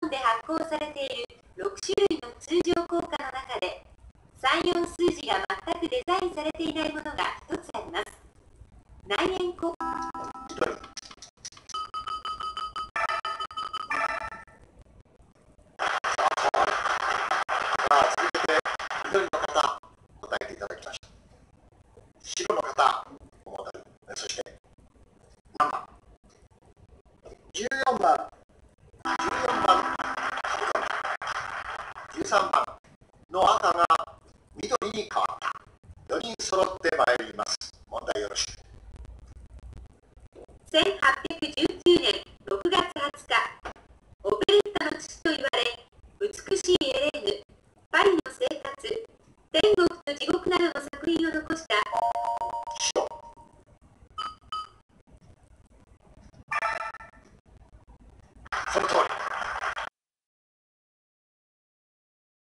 本で発行されている6種類の通常硬貨の中で3、4数字が全くデザインされていないものが1つあります。内縁硬貨。 続けて緑の方、答えていただきました。白の方、そして何番？14番、13番の赤が